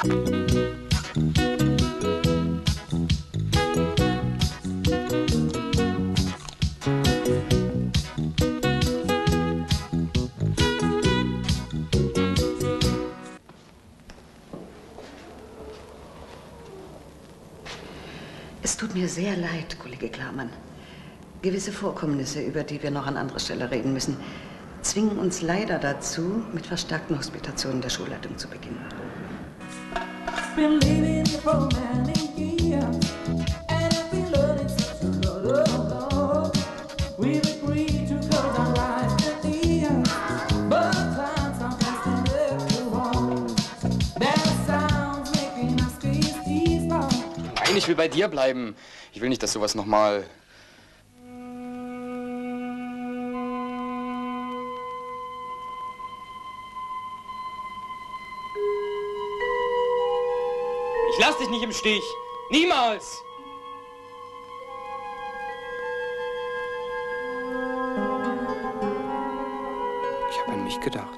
Es tut mir sehr leid, Kollege Klarmann. Gewisse Vorkommnisse, über die wir noch an anderer Stelle reden müssen, zwingen uns leider dazu, mit verstärkten Hospitationen der Schulleitung zu beginnen. Nein, ich will bei dir bleiben. Ich will nicht, dass sowas nochmal... Ich lass dich nicht im Stich. Niemals! Ich habe an mich gedacht.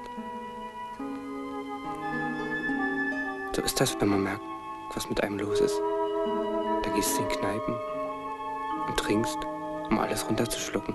So ist das, wenn man merkt, was mit einem los ist. Da gehst du in Kneipen und trinkst, um alles runterzuschlucken.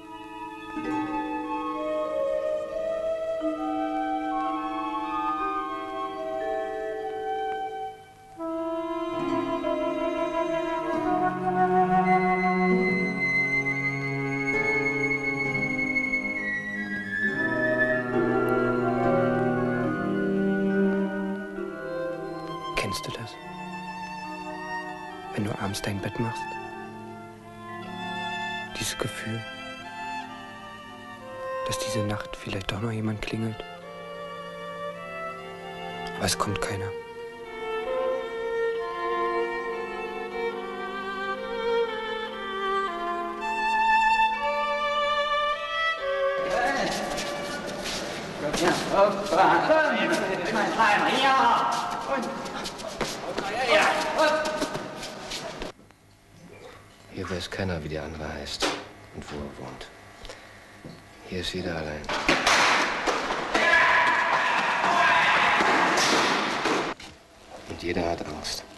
Kennst du das? Wenn du abends dein Bett machst? Dieses Gefühl, dass diese Nacht vielleicht doch noch jemand klingelt. Aber es kommt keiner. Ja, hoppa. Mein Kleiner, ja. Und. Ja. Hier weiß keiner, wie der andere heißt und wo er wohnt. Hier ist jeder allein. Und jeder hat Angst.